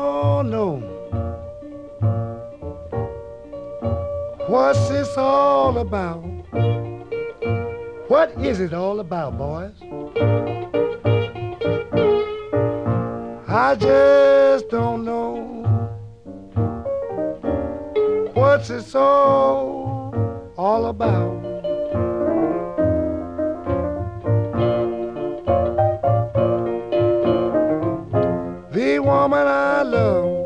don't know what's this all about. What is it all about, boys? I just don't know what's this all about. The woman I love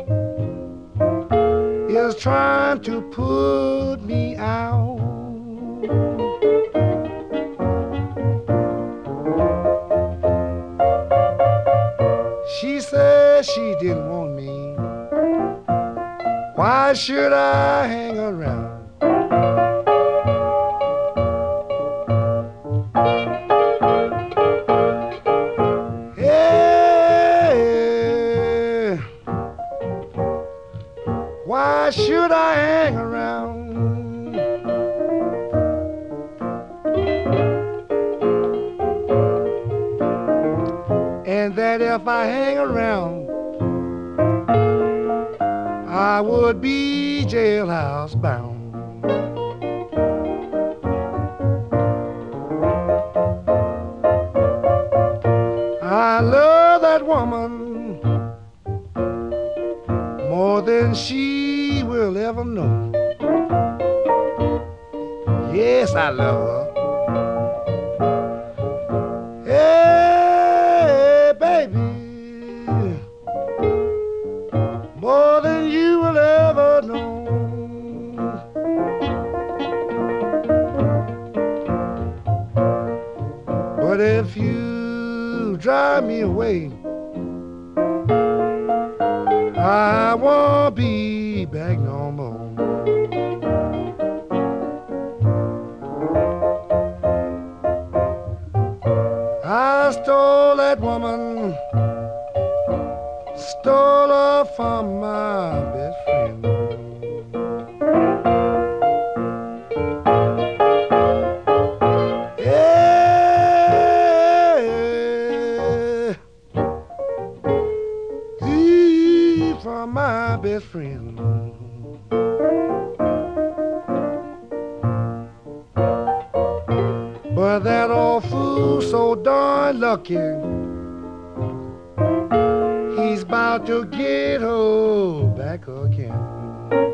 is trying to put me out. She said she didn't want me. Why should I hang around? Yeah. Why should I hang around? And that if I hang around, I would be jailhouse bound. I love that woman more than she will ever know. Yes, I love her. Hey, baby, more than you will ever know. But if you drive me away, I won't be back no more. I stole that woman, stole her from my best friend. Yeah, from my best friend. But that old fool so darn lucky, he's about to get her back again.